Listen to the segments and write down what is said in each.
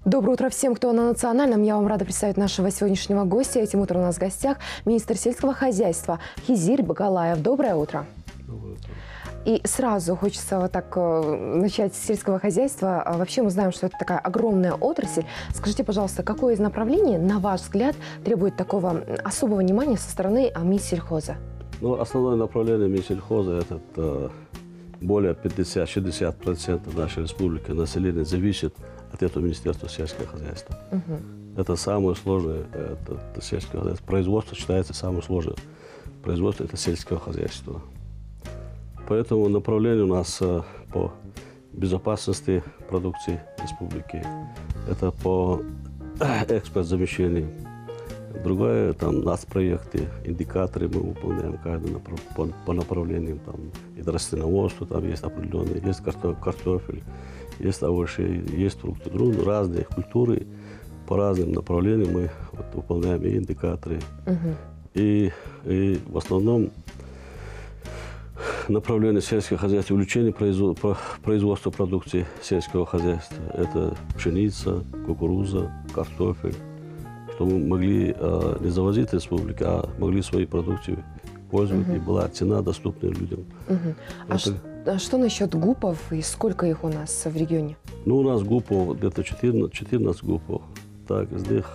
Доброе утро всем, кто на Национальном. Я вам рада представить нашего сегодняшнего гостя. Этим утром у нас в гостях министр сельского хозяйства Хизир Багалаев. Доброе утро. Доброе утро. И сразу хочется вот так начать с сельского хозяйства. Вообще мы знаем, что это такая огромная отрасль. Скажите, пожалуйста, какое из направлений, на ваш взгляд, требует такого особого внимания со стороны Минсельхоза? Ну, основное направление Минсельхоза – это более 50-60% нашей республики населения зависит от этого Министерства сельского хозяйства. Это самое сложное, это сельское хозяйство. Производство считается самым сложным. Производство – это сельское хозяйство. Поэтому направление у нас по безопасности продукции республики, это по экспорт-замещению. Другое, там, нацпроекты, индикаторы мы выполняем каждый по направлениям. Там, и растениноводство, там есть определенные, есть картофель, есть овощи, есть фрукты, разные культуры по разным направлениям мы выполняем и индикаторы. И в основном направление сельского хозяйства, увеличение производства продукции сельского хозяйства. Это пшеница, кукуруза, картофель. Чтобы мы могли не завозить республики, а могли свои продукции пользоваться, и была цена доступна людям. А что насчет ГУПов и сколько их у нас в регионе? Ну, у нас ГУПов где-то 14 ГУПов. Так, из них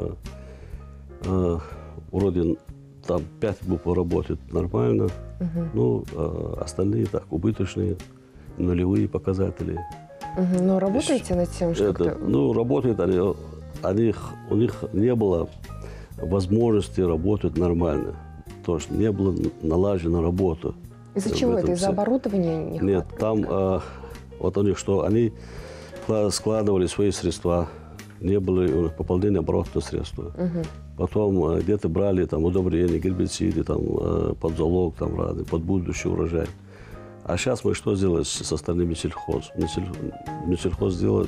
вроде там 5 ГУПов работает нормально. Ну, остальные так, убыточные, нулевые показатели. Но работаете над тем, что как-то... Ну, работают они, у них не было возможности работать нормально. То есть не было налажена работа. Из-за чего это? Из-за оборудования нехватка? Нет, там вот у них что, они складывали свои средства, не было пополнения оборотного средства. Потом где-то брали там удобрения, гербициды, там, под залог, там, разные, под будущий урожай. А сейчас мы что сделали со стороны Минсельхоз? Минсельхоз сделал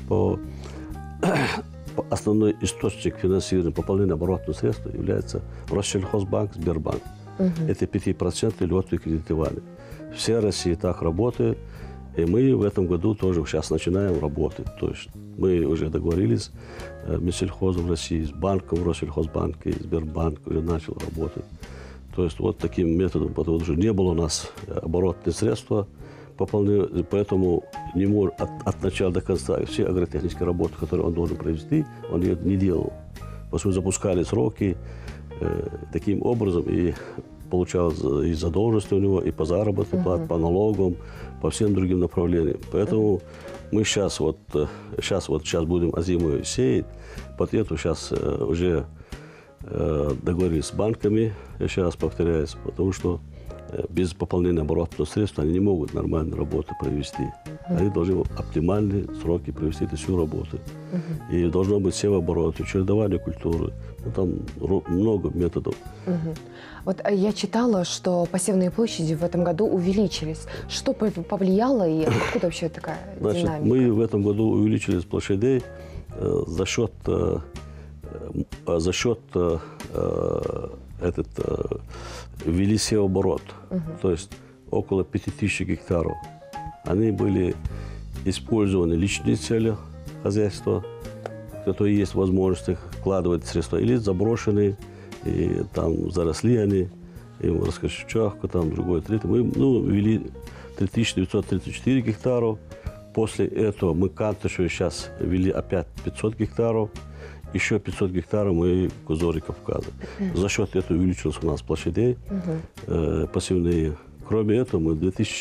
основной источник финансирования, пополнения оборотного средства является Россельхозбанк, Сбербанк. Это 5% льготное кредитование. Вся Россия так работает, и мы в этом году тоже сейчас начинаем работать. То есть мы уже договорились с Минсельхозом России, с банком Россельхозбанк и Сбербанк уже начал работать. То есть вот таким методом, потому что не было у нас оборотные средства, поэтому не может от начала до конца все агротехнические работы, которые он должен провести, он ее не делал. Потому что мы запускали сроки таким образом, и получалось и задолженности у него, и по заработной плате, по налогам, по всем другим направлениям. Поэтому мы сейчас будем озимую сеять, под это сейчас уже договорились с банками, я еще раз повторяюсь, потому что без пополнения оборотного средства они не могут нормальную работу провести. Они должны в оптимальные сроки провести эту всю работу. И должно быть севооборот, чередование культуры. Ну, там много методов. Вот я читала, что посевные площади в этом году увеличились. Что повлияло и откуда вообще такая динамика? Мы в этом году увеличились площадей за счет ввели севооборот, то есть около 5000 гектаров. Они были использованы личные цели хозяйства, которые есть возможность вкладывать средства, или заброшенные, и там заросли они, им раскошечавку, там другой третий. Мы ввели 3934 гектаров. После этого мы Кантышеве сейчас ввели опять 500 гектаров. Еще 500 гектаров мы в Кузоре Кавказа. За счет этого увеличилось у нас площадей посевные. Кроме этого, мы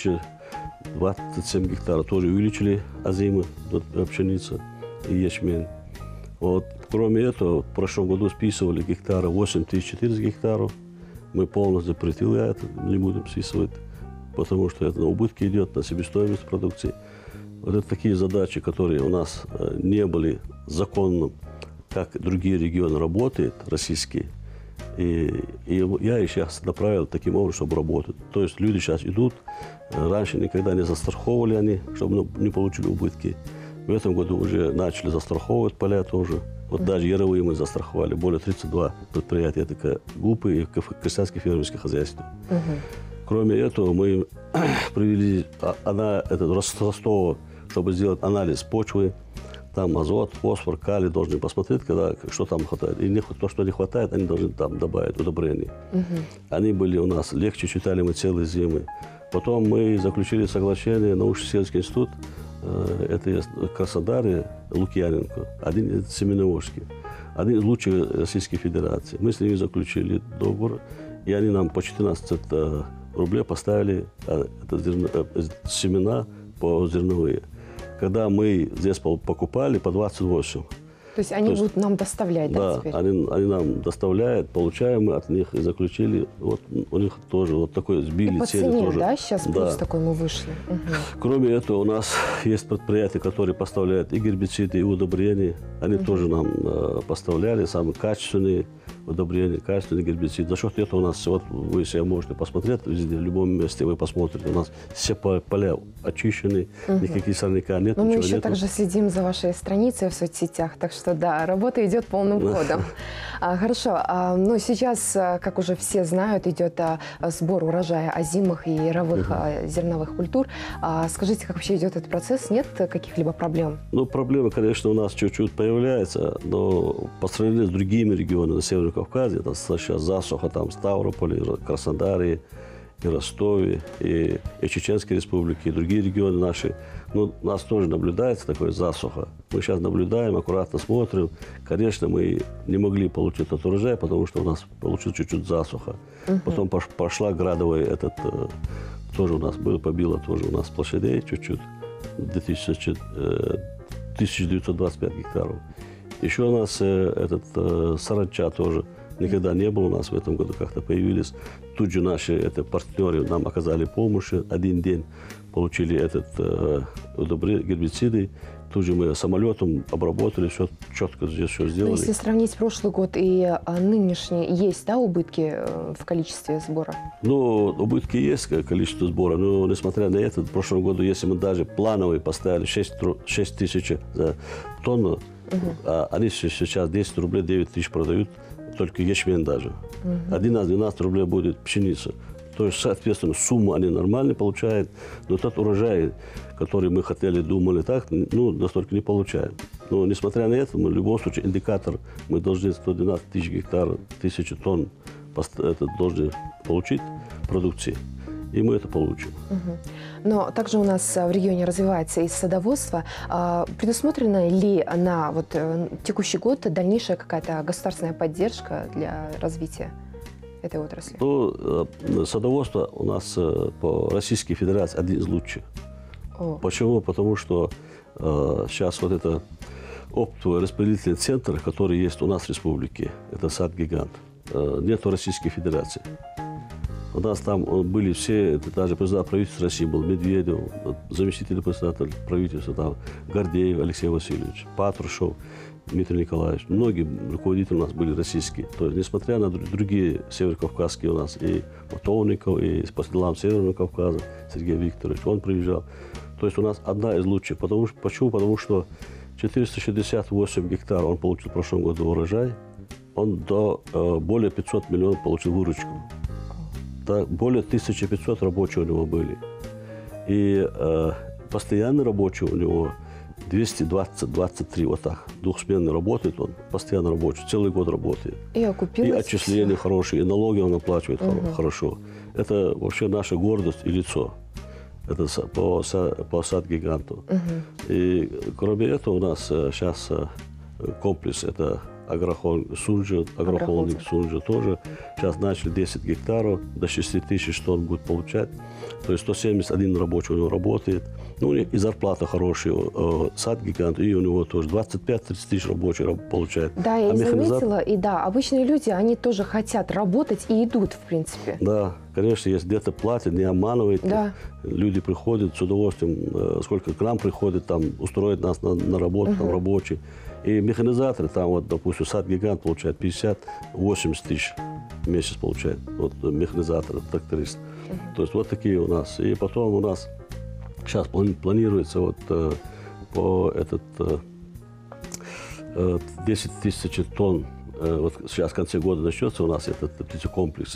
2027 гектаров тоже увеличили озимы, пшеница и ячмень. Вот. Кроме этого, в прошлом году списывали гектары 8400 гектаров. Мы полностью запретили это, не будем списывать, потому что это на убытки идет, на себестоимость продукции. Вот это такие задачи, которые у нас не были законным, как другие регионы работают, российские. И я их сейчас направил таким образом, чтобы работать. То есть люди сейчас идут, раньше никогда не застраховывали они, чтобы не получили убытки. В этом году уже начали застраховывать поля тоже. Вот даже яровые мы застраховали, более 32 предприятия, это ГУПы и крестьянские фермерские хозяйства. Кроме этого, мы привели Ростова, чтобы сделать анализ почвы. там азот, фосфор, калий должны посмотреть, когда, что там хватает. И то, что не хватает, они должны там добавить удобрений. Они были у нас легче, читали мы целые зимы. Потом мы заключили соглашение, научно-исследовательский институт, это есть в Краснодаре, Лукьяненко, один из Семеновский, один из лучших Российской Федерации. Мы с ними заключили договор, и они нам по 14 рублей поставили семена по зерновые. Когда мы здесь покупали по 28. То есть они будут нам доставлять, да, теперь? Они нам доставляют, получаем мы от них и заключили. Вот у них тоже вот такой сбили и по цены. цене, тоже. да, сейчас да. плюс такой мы вышли. Кроме этого, у нас есть предприятия, которые поставляют и гербициды, и удобрения. Они тоже нам поставляли самые качественные удобрения, качественные гербициды. За счет этого у нас, вот вы себе можете посмотреть, везде, в любом месте вы посмотрите, у нас все поля очищены, никаких сорняка нет. Но мы еще также следим за вашей страницей в соцсетях, так что да, работа идет полным ходом. Хорошо, ну сейчас, как уже все знают, идет сбор урожая озимых и яровых зерновых культур. Скажите, как вообще идет этот процесс? Нет каких-либо проблем? Ну, проблемы, конечно, у нас чуть-чуть появляются, но по сравнению с другими регионами на Северном Кавказе, это сейчас засуха там в Ставрополе, Краснодаре, и Ростове, и Чеченской Республике, и другие регионы наши. Ну, у нас тоже наблюдается такая засуха. Мы сейчас наблюдаем, аккуратно смотрим. Конечно, мы не могли получить этот урожай, потому что у нас получилась чуть-чуть засуха. Потом пошла градовая, тоже у нас было, побило тоже у нас площадей чуть-чуть, 1925 гектаров. Еще у нас саранча тоже никогда не было у нас в этом году, как-то появились. Тут же наши партнеры нам оказали помощь. Один день получили гербициды. Тут же мы самолетом обработали, все четко здесь все сделали. Но если сравнить прошлый год и нынешний, есть, да, убытки в количестве сбора? Ну, убытки есть, количество сбора. Но, несмотря на это, в прошлом году, если мы даже плановые поставили 6 тысяч тонн, они сейчас 10 рублей 9 тысяч продают, только ячмень даже. 11-12 рублей будет пшеница. То есть, соответственно, сумму они нормально получают, но тот урожай, который мы хотели, думали так, ну, настолько не получаем. Но, несмотря на это, мы в любом случае индикатор, мы должны 112 тысяч гектаров, 1000 тонн должны получить продукции. И мы это получим. Но также у нас в регионе развивается и садоводство. Предусмотрена ли на текущий год дальнейшая какая-то государственная поддержка для развития этой отрасли? Ну, садоводство у нас по Российской Федерации один из лучших. Почему? Потому что сейчас вот это оптовый распределительный центр, который есть у нас в республике, это сад-гигант, нет в Российской Федерации. У нас там были все, даже председатель правительства России был Медведев, заместитель председателя правительства, там, Гордеев Алексей Васильевич, Патрушев Дмитрий Николаевич. Многие руководители у нас были российские. То есть, несмотря на другие северокавказские у нас, и Матовников, и по делам Северного Кавказа Сергей Викторович, он приезжал. То есть у нас одна из лучших. Почему? Потому что 468 гектаров он получил в прошлом году урожай, он более 500 миллионов получил выручку. Так, более 1500 рабочих у него были. И постоянно рабочие у него 220-23, вот так. Двухсменный работает он, постоянно рабочий, целый год работает. И отчисления хорошие, и налоги он оплачивает хорошо. Это вообще наша гордость и лицо. Это по сад-гиганту. И кроме этого у нас сейчас комплекс, это агрохолдинг Сунжа тоже. Сейчас начали 10 гектаров, до 6 тысяч тонн будет получать. То есть 171 рабочий у него работает. Ну, у него и зарплата хорошая, сад-гигант, и у него тоже 25-30 тысяч рабочих получает. Да, я заметила, и да, обычные люди, они тоже хотят работать и идут, в принципе. Да, конечно, если где-то платят, не обманывайте. Да. Люди приходят с удовольствием, сколько к нам приходят, там, устроить нас на работу, там, рабочие. И механизаторы, там, вот, допустим, сад-гигант получает 50-80 тысяч в месяц получает. Вот механизатор, тракторист. То есть вот такие у нас. И потом у нас сейчас планируется вот 10 тысяч тонн. Вот сейчас в конце года начнется у нас этот птицекомплекс,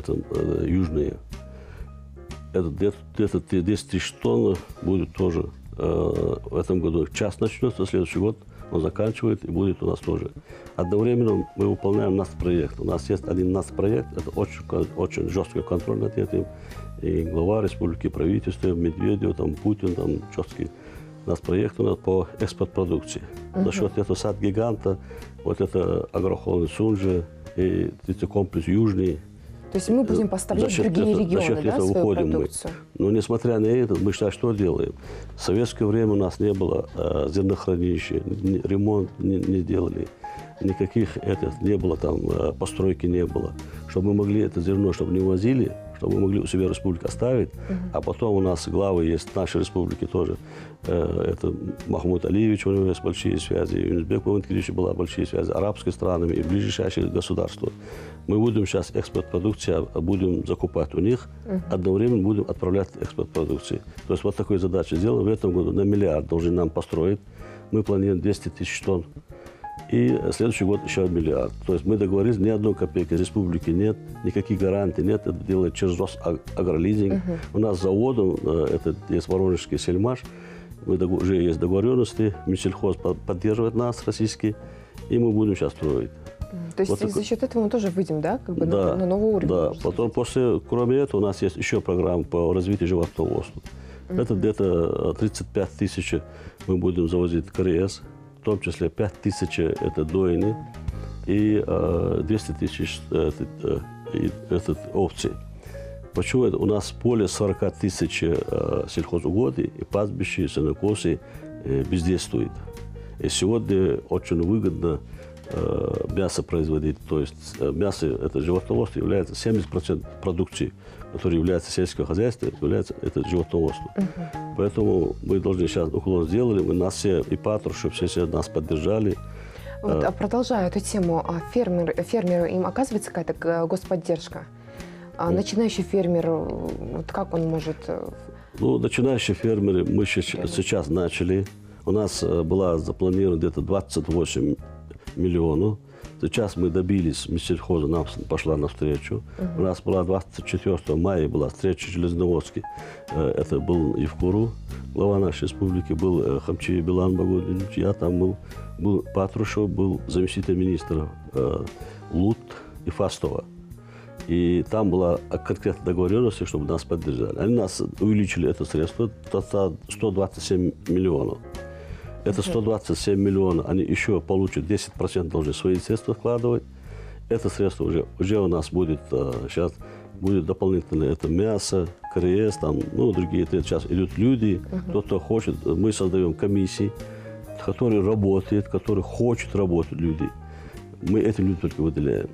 южные. Это где-то 10 тысяч тонн будет тоже в этом году час начнется, следующий год он заканчивает и будет у нас тоже. Одновременно мы выполняем наш проект. У нас есть один наш проект, это очень жесткий контроль над этим. И глава республики, правительства, Медведев, там, Путин, там, жесткий наш проект у нас по экспорт-продукции. За счет этого сад-гиганта, вот это агрохолдинг Сунжи и комплекс Южный. То есть мы будем поставлять в другие регионы, да, свою продукцию? Но несмотря на это, мы что делаем? В советское время у нас не было зернохранилища, ремонт не делали, никаких не было, там, постройки не было. Чтобы мы могли это зерно, чтобы не возили, чтобы мы могли у себя республику оставить, а потом у нас главы есть нашей республики тоже. Это Махмуд Алиевич, у него есть большие связи, Юнусбек Мамонтович была большие связи, арабскими странами и ближайшие государства. Мы будем сейчас экспорт продукции, будем закупать у них, одновременно будем отправлять экспорт продукции. То есть вот такую задачу сделаем. В этом году на миллиард должны нам построить. Мы планируем 200 тысяч тонн. И следующий год еще 1 миллиард. То есть мы договорились, ни одной копейки республики нет, никаких гарантий нет. Это делает через Росагролизинг. У нас с заводом, это есть Воронежский сельмаш, уже есть договоренности, Минсельхоз поддерживает нас, российский, и мы будем сейчас строить. То есть вот за счет этого мы тоже выйдем, да, как бы на новый уровень? Да, потом кроме этого у нас есть еще программа по развитию животноводства. Это где-то 35 тысяч мы будем завозить КРС, в том числе 5 тысяч это дойны и 200 тысяч овцы. Почему это? У нас более 40 тысяч сельхозугодий и пастбища, сенокосы бездействуют. И сегодня очень выгодно мясо производить. То есть мясо, это животноводство, является 70% продукции, которая является сельское хозяйство, является это животноводство. Поэтому мы должны сейчас уклон сделали, мы нас все, и Патрушев, все нас поддержали. Вот, продолжая эту тему, фермеру им оказывается какая-то господдержка? Начинающий фермер, вот как он может... Ну, начинающие фермеры мы сейчас начали. У нас была запланирована где-то 28 миллионов. Сейчас мы добились, Минсельхоза нам пошла навстречу. У нас была 24 мая была встреча в Железноводске. Это был Евкуру, глава нашей республики, был Хамчи Билан Багудинович, я там был Патрушев, был заместитель министра Лут и Фастова. И там была конкретная договоренность, чтобы нас поддержали. Они нас увеличили это средство до 127 миллионов. Это 127 миллионов, они еще получат 10% должны свои средства вкладывать. Это средство уже у нас будет, сейчас будет дополнительно, это мясо, КРС, там, ну, другие, это сейчас идут люди, кто-то хочет, мы создаем комиссии, которые работают, которые хотят работать люди. Мы этим людям только выделяем.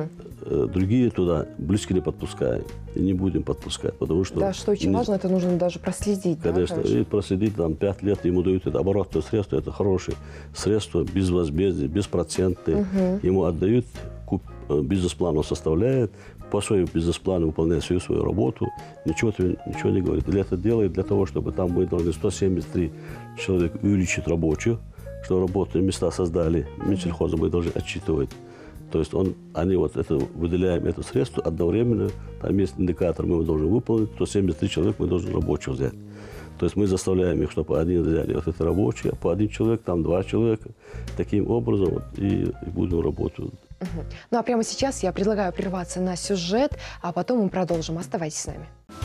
Другие туда близко не подпускаем и не будем подпускать, потому что... Да, что очень важно, это нужно даже проследить. Конечно, да, и проследить, там, 5 лет ему дают это оборотное средство, это хорошее средство, без возмездия, беспроцентное. Ему отдают, бизнес-план он составляет, по своему бизнес-плану выполняет всю свою работу, ничего не говорит. Для этого делает, для того, чтобы там мы должны 173 человека увеличить рабочих, что работные места создали, Минсельхоза мы должны отчитывать. То есть они вот это выделяем это средство одновременно, там есть индикатор, мы его должны выполнить, 173 человека мы должны рабочих взять. То есть мы заставляем их, чтобы они взяли вот это рабочие, а по 1 человек, там 2 человека. Таким образом вот, и будем работать. Ну а прямо сейчас я предлагаю прерваться на сюжет, а потом мы продолжим. Оставайтесь с нами.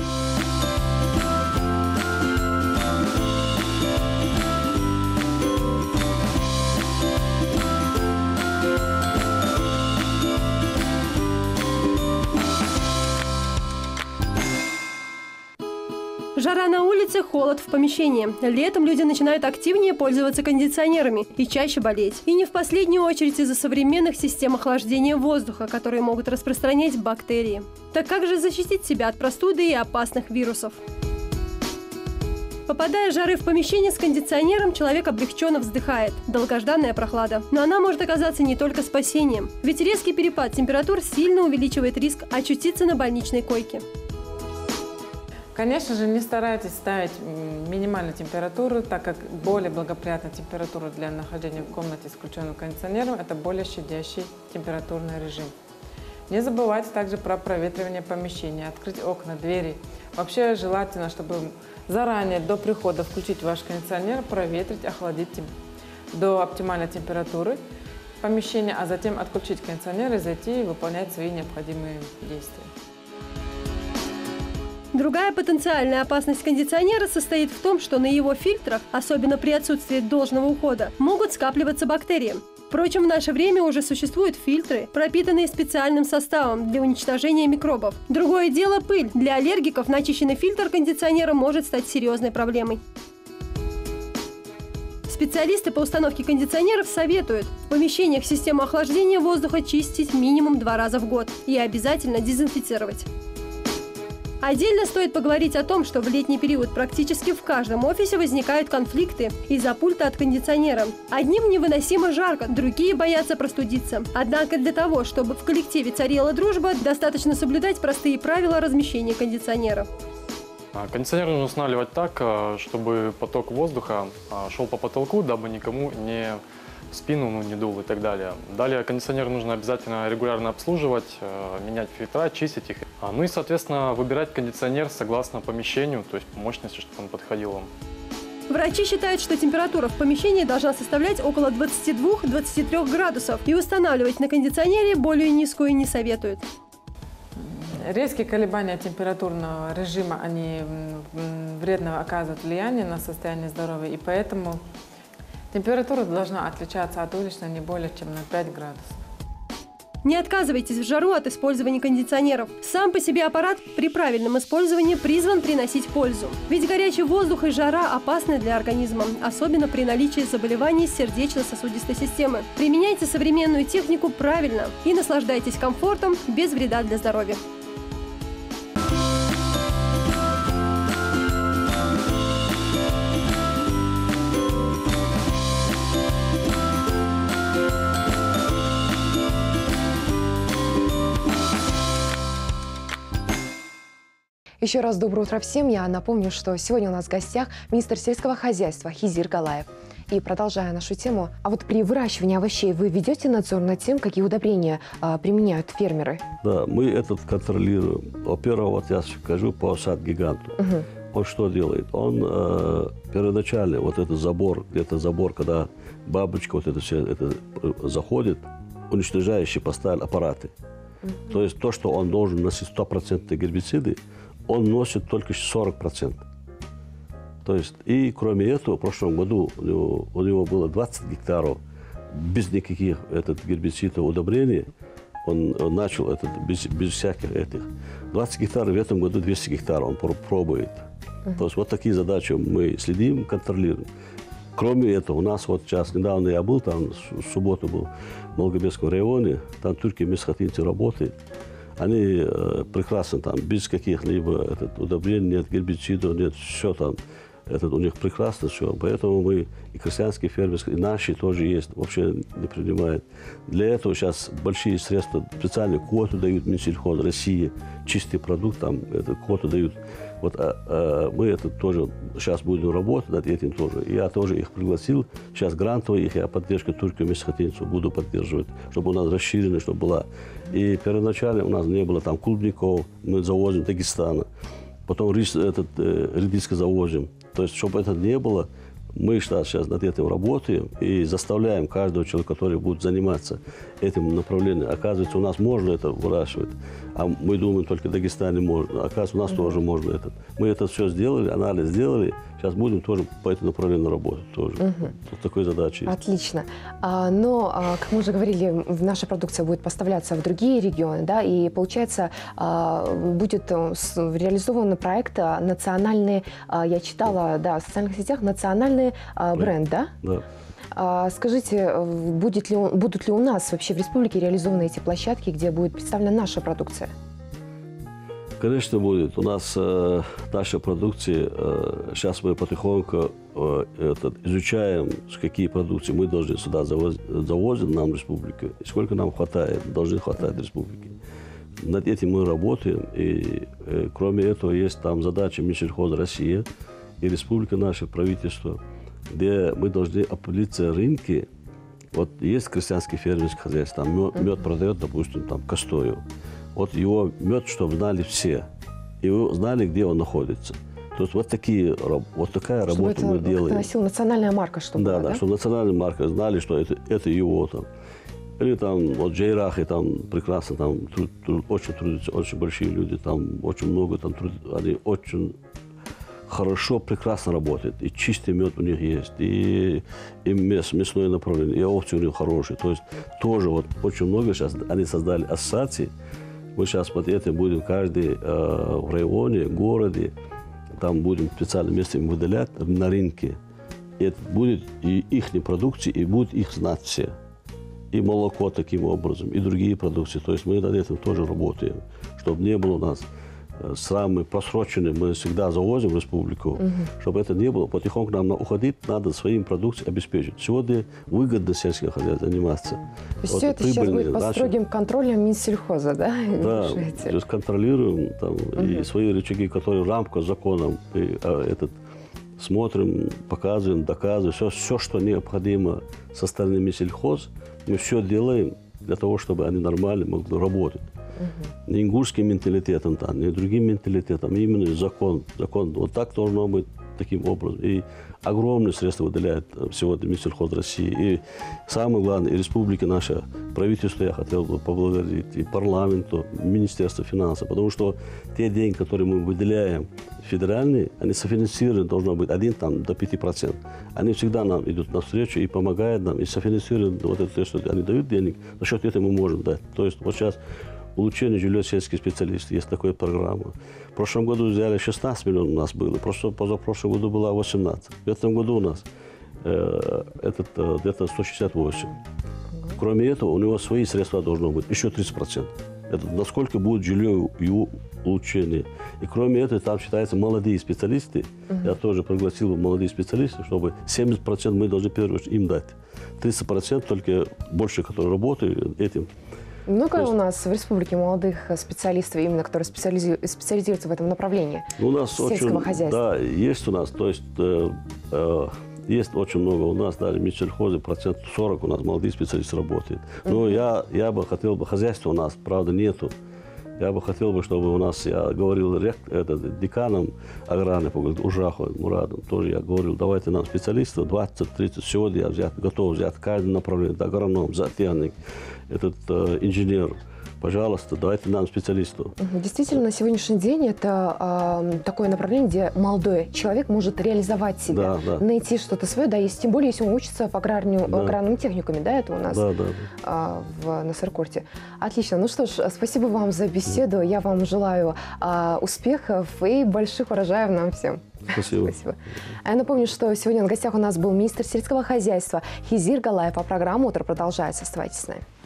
Жара на улице, холод в помещении. Летом люди начинают активнее пользоваться кондиционерами и чаще болеть. И не в последнюю очередь из-за современных систем охлаждения воздуха, которые могут распространять бактерии. Так как же защитить себя от простуды и опасных вирусов? Попадая жары в помещение с кондиционером, человек облегченно вздыхает. Долгожданная прохлада. Но она может оказаться не только спасением. Ведь резкий перепад температур сильно увеличивает риск очутиться на больничной койке. Конечно же, не старайтесь ставить минимальную температуру, так как более благоприятная температура для нахождения в комнате с включенным кондиционером – это более щадящий температурный режим. Не забывайте также про проветривание помещения, открыть окна, двери. Вообще желательно, чтобы заранее до прихода включить ваш кондиционер, проветрить, охладить до оптимальной температуры помещения, а затем отключить кондиционер и зайти и выполнять свои необходимые действия. Другая потенциальная опасность кондиционера состоит в том, что на его фильтрах, особенно при отсутствии должного ухода, могут скапливаться бактерии. Впрочем, в наше время уже существуют фильтры, пропитанные специальным составом для уничтожения микробов. Другое дело – пыль. Для аллергиков начищенный фильтр кондиционера может стать серьезной проблемой. Специалисты по установке кондиционеров советуют в помещениях систему охлаждения воздуха чистить минимум 2 раза в год и обязательно дезинфицировать. Отдельно стоит поговорить о том, что в летний период практически в каждом офисе возникают конфликты из-за пульта от кондиционера. Одним невыносимо жарко, другие боятся простудиться. Однако для того, чтобы в коллективе царила дружба, достаточно соблюдать простые правила размещения кондиционера. Кондиционер нужно устанавливать так, чтобы поток воздуха шел по потолку, дабы никому не в спину не дул и так далее. Далее кондиционер нужно обязательно регулярно обслуживать, менять фильтра, чистить их. Ну и, соответственно, выбирать кондиционер согласно помещению, то есть по мощности, чтобы он подходил вам. Врачи считают, что температура в помещении должна составлять около 22-23 градусов, и устанавливать на кондиционере более низкую не советуют. Резкие колебания температурного режима, они вредно оказывают влияние на состояние здоровья, и поэтому температура должна отличаться от уличной не более чем на 5 градусов. Не отказывайтесь в жару от использования кондиционеров. Сам по себе аппарат при правильном использовании призван приносить пользу. Ведь горячий воздух и жара опасны для организма, особенно при наличии заболеваний сердечно-сосудистой системы. Применяйте современную технику правильно и наслаждайтесь комфортом без вреда для здоровья. Еще раз доброе утро всем. Я напомню, что сегодня у нас в гостях министр сельского хозяйства Хизир Галаев. И продолжая нашу тему, а вот при выращивании овощей вы ведете надзор над тем, какие удобрения применяют фермеры? Да, мы этот контролируем. Во-первых, вот я скажу по сад-гиганту. Он что делает? Он первоначально вот этот забор, где-то забор, когда бабочка вот это все это заходит, уничтожающий поставил аппараты. То есть то, что он должен носить 100% гербициды, он носит только 40%. То есть, и кроме этого, в прошлом году у него было 20 гектаров без никаких гербицидов, удобрений. Он начал это без всяких этих. 20 гектаров в этом году 200 гектаров он пробует. То есть вот такие задачи мы следим, контролируем. Кроме этого, у нас вот сейчас, недавно я был там, в субботу был в Малгобекском районе, там турки мясохотинцы работают. Они прекрасно там, без каких-либо удобрений, нет гербицидов, нет, все там, у них прекрасно все. Поэтому мы, и крестьянские фермерские, и наши тоже есть, вообще не принимают. Для этого сейчас большие средства, специальные квоты дают Минсельхоз России, чистый продукт, там, квоты дают. Вот мы это тоже сейчас будем работать над этим тоже. Я тоже их пригласил. Сейчас грантовые их, я поддержку турков мясохотинцев буду поддерживать, чтобы у нас расширено, чтобы была. И первоначально у нас не было там клубников, мы завозим Дагестана. Потом редиска завозим. То есть, чтобы это не было, мы сейчас над этим работаем и заставляем каждого человека, который будет заниматься этим направлением. Оказывается, у нас можно это выращивать, а мы думаем, только в Дагестане можно. Оказывается, у нас тоже можно это. Мы это все сделали, анализ сделали. Сейчас будем тоже по этому направлению работать. Тоже. Вот такой задачей. Отлично. Но, как мы уже говорили, наша продукция будет поставляться в другие регионы, да, и, получается, будет реализован проект национальный, я читала, да, в социальных сетях, национальный бренд, да? Да. Скажите, будут ли у нас вообще в республике реализованы эти площадки, где будет представлена наша продукция? Конечно, будет. У нас наша продукция, сейчас мы потихоньку изучаем, какие продукции мы должны сюда завозить нам в республику, и сколько нам хватает, должны хватать республики. Над этим мы работаем, и кроме этого есть там задача Минсельхоза России и республика наше правительство, где мы должны определиться рынки. Вот есть крестьянский фермерский хозяйство, там мед продает, допустим, там Костоев. Вот его мед, чтобы знали все, и вы знали, где он находится. То есть вот такая Чтобы работа это мы как-то делаем. носила национальная марка, чтобы Да, была, да, чтобы национальная марка знали, что это его там. Или там, вот Джейрахи там прекрасно, там очень трудятся, очень большие люди, там очень много, там они очень хорошо, прекрасно работают. И чистый мед у них есть, и мясное направление, и овцы у них хорошие. То есть тоже вот очень много сейчас они создали ассоциации. Мы сейчас под этим будем каждый в районе, городе, там будем специальное место им выделять на рынке. И это будет и их продукции, и будут их знать все. И молоко таким образом, и другие продукции. То есть мы над этим тоже работаем, чтобы не было у нас самые просроченные, мы всегда завозим в республику, чтобы это не было. Потихоньку нам уходить, надо своим продукцией обеспечить. Сегодня выгодно сельское хозяйство заниматься. То есть все это сейчас будет под строгим контролем Минсельхоза, да? Да, то есть контролируем там, и свои рычаги, которые в рамках закона, смотрим, показываем, доказываем. Все, что необходимо со стороны Минсельхоз, мы все делаем для того, чтобы они нормально могли работать. Не ингушским менталитетом, не другим менталитетом, именно закон. Вот так должно быть таким образом. И огромные средства выделяет сегодня Минсельхоз России. И самое главное, и республика наша, правительство, я хотел бы поблагодарить, и парламенту, Министерство финансов, потому что те деньги, которые мы выделяем федеральные, они софинансированы должно быть до 5%. Они всегда нам идут навстречу и помогают нам, и софинансируют вот это, что они дают денег, за счет этого мы можем дать. То есть вот сейчас улучшение жилья сельских специалистов, есть такая программа. В прошлом году взяли 16 миллионов у нас было, позапрошлом году было 18. В этом году у нас где-то 168. Кроме этого, у него свои средства должно быть, еще 30%. Это насколько будет жилье его улучшение. И кроме этого, там считаются молодые специалисты. Я тоже пригласил молодые специалисты, чтобы 70% мы должны в первую очередь им дать. 30% только больше, которые работают этим. Много у нас в республике молодых специалистов, именно которые специализируются в этом направлении у нас сельского хозяйства? Да, есть у нас, то есть есть очень много у нас, даже в Минсельхозе 40% у нас молодые специалисты работают. Но я бы хотел бы, хозяйства у нас, правда, нету. Я бы хотел бы, чтобы у нас, я говорил деканом аграрной, Ужаху Мурадом, тоже я говорил, давайте нам специалистов, 20-30, сегодня я готов взять каждое направление, агроном, зоотехник, инженер. Пожалуйста, давайте нам специалистов. Действительно, на сегодняшний день это такое направление, где молодой человек может реализовать себя, найти что-то свое, да, тем более, если он учится в аграрном техникуме, да, это у нас в Насыркорте. Отлично. Ну что ж, спасибо вам за беседу. Я вам желаю успехов и больших урожаев нам всем. Спасибо. Я напомню, что сегодня на гостях у нас был министр сельского хозяйства Хизир Галаев, а программа «Утро» продолжается. Оставайтесь с нами.